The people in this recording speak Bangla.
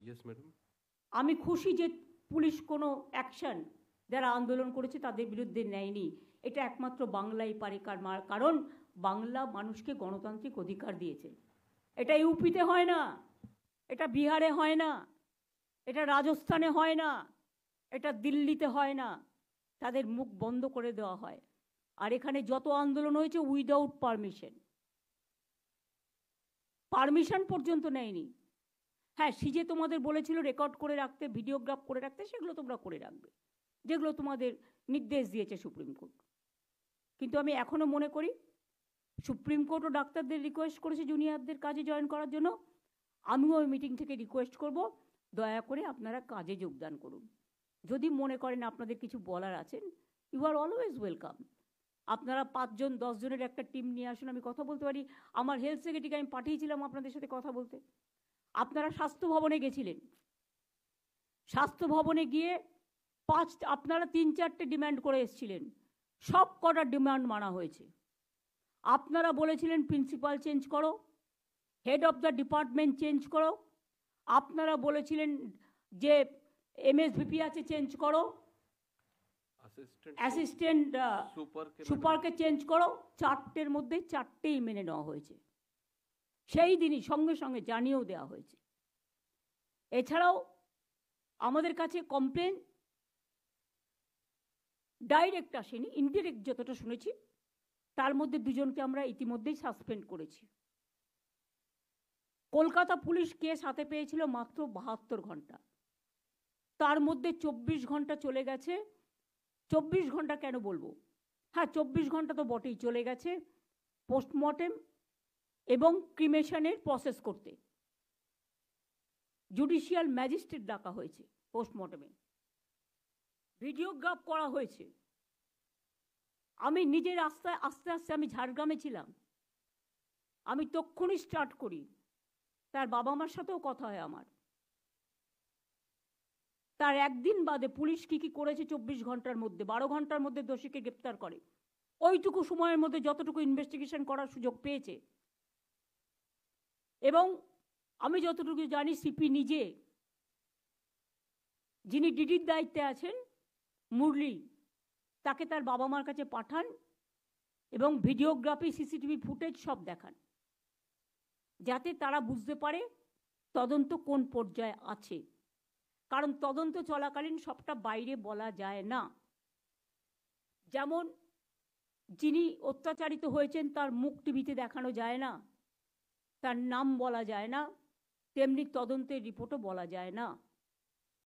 Yes, madam. আমি খুশি যে পুলিশ কোনো অ্যাকশন যারা আন্দোলন করেছে তাদের বিরুদ্ধে নেয়নি। এটা একমাত্র বাংলাই পারে, কারণ বাংলা মানুষকে গণতান্ত্রিক অধিকার দিয়েছে। এটা ইউপিতে হয় না, এটা বিহারে হয় না, এটা রাজস্থানে হয় না, এটা দিল্লিতে হয় না। তাদের মুখ বন্ধ করে দেওয়া হয়। আর এখানে যত আন্দোলন হয়েছে উইদাউট পারমিশন, পারমিশন পর্যন্ত নেয়নি। হ্যাঁ, সিজে তোমাদের বলেছিল রেকর্ড করে রাখতে, ভিডিওগ্রাফ করে রাখতে, সেগুলো তোমরা করে রাখবে, যেগুলো তোমাদের নির্দেশ দিয়েছে সুপ্রিম কোর্ট। কিন্তু আমি এখনো মনে করি সুপ্রিম কোর্টও ডাক্তারদের রিকোয়েস্ট করেছে জুনিয়রদের কাজে জয়েন করার জন্য। আমিও ওই মিটিং থেকে রিকোয়েস্ট করব, দয়া করে আপনারা কাজে যোগদান করুন। যদি মনে করেন আপনাদের কিছু বলার আছেন, ইউ আর অলওয়েজ ওয়েলকাম। আপনারা 5 জন 10 জনের একটা টিম নিয়ে আসুন, আমি কথা বলতে পারি। আমার হেলথ সেক্রেটারিকে আমি পাঠিয়েছিলাম আপনাদের সাথে কথা বলতে। আপনারা স্বাস্থ্য ভবনে গেছিলেন, স্বাস্থ্য ভবনে গিয়ে আপনারা 3-4টে ডিমান্ড করে এসেছিলেন, সব কটা ডিমান্ড মানা হয়েছে। আপনারা বলেছিলেন প্রিন্সিপাল চেঞ্জ করো, head of the department change করো, আপনারা বলেছিলেন যে এমএসভিপি আছে চেঞ্জ করো, অ্যাসিস্ট্যান্ট সুপারকে চেঞ্জ করো। 4টের মধ্যে 4টেই মেনে নেওয়া হয়েছে, সেই দিনই সঙ্গে সঙ্গে জানিয়েও দেওয়া হয়েছে। এছাড়াও আমাদের কাছে কমপ্লেন ডাইরেক্ট আসেনি, ইনডিরেক্ট যতটা শুনেছি, তার মধ্যে 2 জনকে আমরা ইতিমধ্যেই সাসপেন্ড করেছি। কলকাতা পুলিশ কেস হাতে পেয়েছিল মাত্র 72 ঘন্টা, তার মধ্যে 24 ঘন্টা চলে গেছে। 24 ঘন্টা কেন বলবো, হ্যাঁ 24 ঘন্টা তো বটেই চলে গেছে পোস্টমর্টেম এবং ক্রিমেশনের প্রসেস করতে। জুডিশিয়াল ম্যাজিস্ট্রেট ডাকা হয়েছে পোস্টমর্টেমে, ভিডিওগ্রাফ করা হয়েছে। আমি নিজের আস্তে আস্তে আমি ঝাড়গ্রামে ছিলাম, আমি তক্ষুনি স্টার্ট করি। তার বাবা মার সাথেও কথা হয় আমার। তার একদিন বাদে পুলিশ কি করেছে 24 ঘন্টার মধ্যে, 12 ঘন্টার মধ্যে দোষীকে গ্রেপ্তার করে। ওইটুকু সময়ের মধ্যে যতটুকু ইনভেস্টিগেশন করার সুযোগ পেয়েছে। এবং আমি যতটুকু জানি সিপি নিজে, যিনি ডিডির দায়িত্বে আছেন মুরলি, তাকে তার বাবা মার কাছে পাঠান এবং ভিডিওগ্রাফি সিসিটিভি ফুটেজ সব দেখান, যাতে তারা বুঝতে পারে তদন্ত কোন পর্যায়ে আছে। কারণ তদন্ত চলাকালীন সবটা বাইরে বলা যায় না। যেমন যিনি অত্যাচারিত হয়েছেন তার মুখ টিভিতে দেখানো যায় না, তার নাম বলা যায় না, তেমনি তদন্তের রিপোর্টও বলা যায় না।